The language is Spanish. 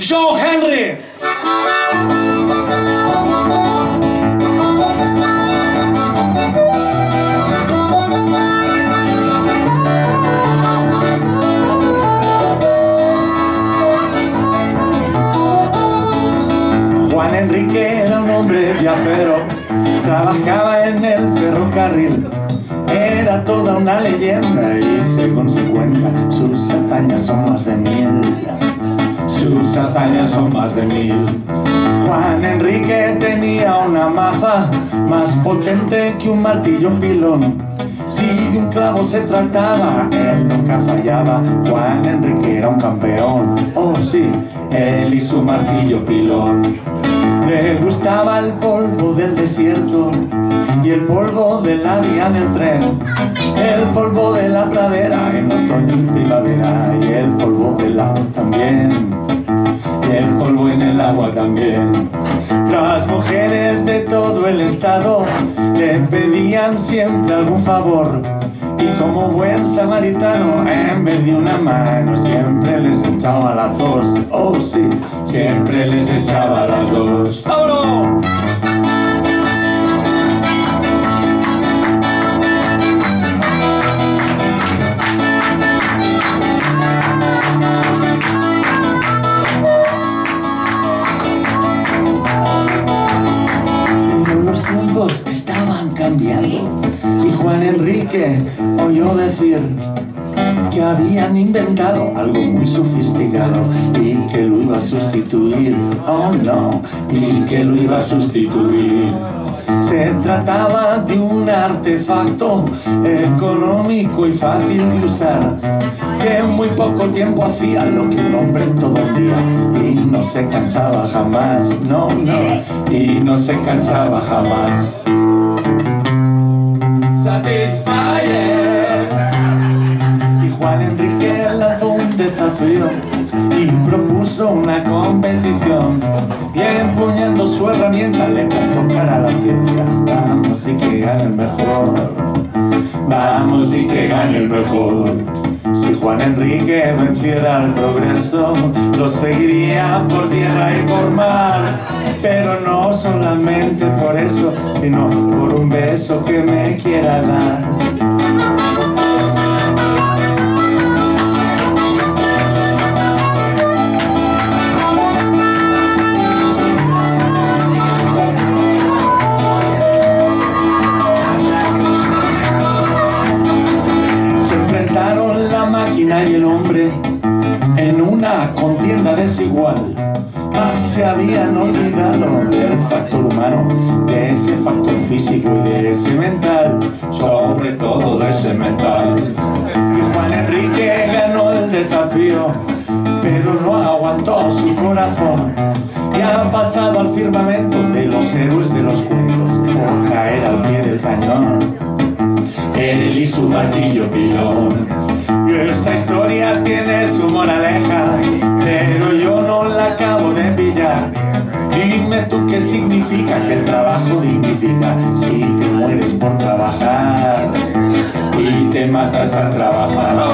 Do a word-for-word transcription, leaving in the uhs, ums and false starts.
John Henry. Juan Enrique era un hombre viajero, trabajaba en el ferrocarril. Era toda una leyenda y según se cuenta, sus hazañas son más de mil. Sus hazañas son más de mil. Juan Enrique tenía una maza más potente que un martillo pilón. Si de un clavo se trataba, él nunca fallaba. Juan Enrique era un campeón. Oh sí, él y su martillo pilón. Le gustaba el polvo del desierto y el polvo de la vía del tren, el polvo de la pradera en otoño y primavera, y el polvo del agua también, y el polvo en el agua también. Las mujeres de todo el estado le pedían siempre algún favor, y como buen samaritano, en vez de una mano, siempre les echaba las dos. Oh sí, siempre les echaba las dos. ¡Vámonos! Pero los tiempos estaban cambiando y Juan Enrique oyó decir que habían inventado algo muy sofisticado y que lo iba a sustituir. Oh no, y que lo iba a sustituir. Se trataba de un artefacto económico y fácil de usar, que en muy poco tiempo hacía lo que un hombre en todo el día, y no se cansaba jamás. No, no, y no se cansaba jamás. Satisfyer. Y Juan Enrique lanzó un desafío y propuso una competición, y empuñando su herramienta le plantó cara a la ciencia. Vamos y que gane el mejor, vamos y que gane el mejor. Si Juan Enrique venciera el progreso, lo seguiría por tierra y por mar, pero no solamente por eso, sino por un beso que me quiera dar. Y el hombre en una contienda desigual, más se habían olvidado del factor humano, de ese factor físico y de ese mental, sobre todo de ese mental. Y Juan Enrique ganó el desafío, pero no aguantó su corazón, y ha pasado al firmamento de los héroes de los cuentos por caer al pie del cañón, él y su martillo pilón. Esta historia tiene su moraleja, pero yo no la acabo de pillar. Dime tú qué significa que el trabajo dignifica, si te mueres por trabajar y te matas al trabajar.